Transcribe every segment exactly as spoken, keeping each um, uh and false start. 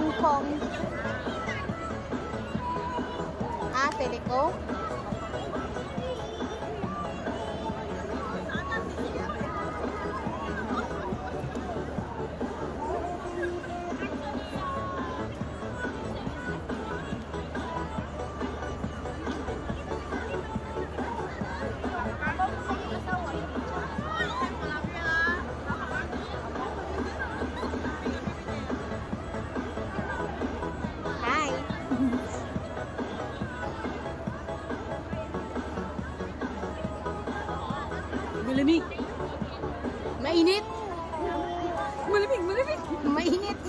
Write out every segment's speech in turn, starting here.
Hong Kong. Ah, Teleco. Malamig. Mainit. Malamig, malamig. Mainit.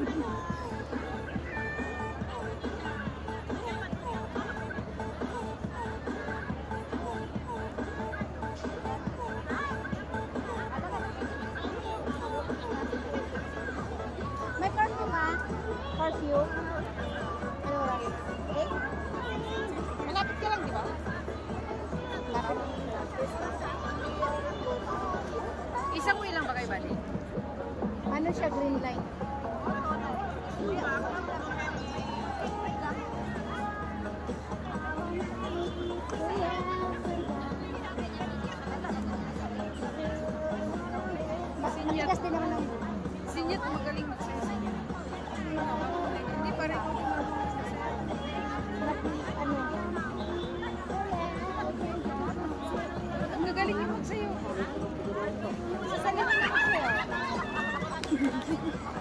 May perfume ba? Perfume? Ano oras? Eh? Malapit ka lang, di ba? Malapit. Isang way lang ba kayo, Bali? Ano siya, green light? Matigas din naman ang Sinyat, magaling magsasayo. Hindi pa rin ako ano? ang gagaling yung magsayo. Sasagot ko sa'yo.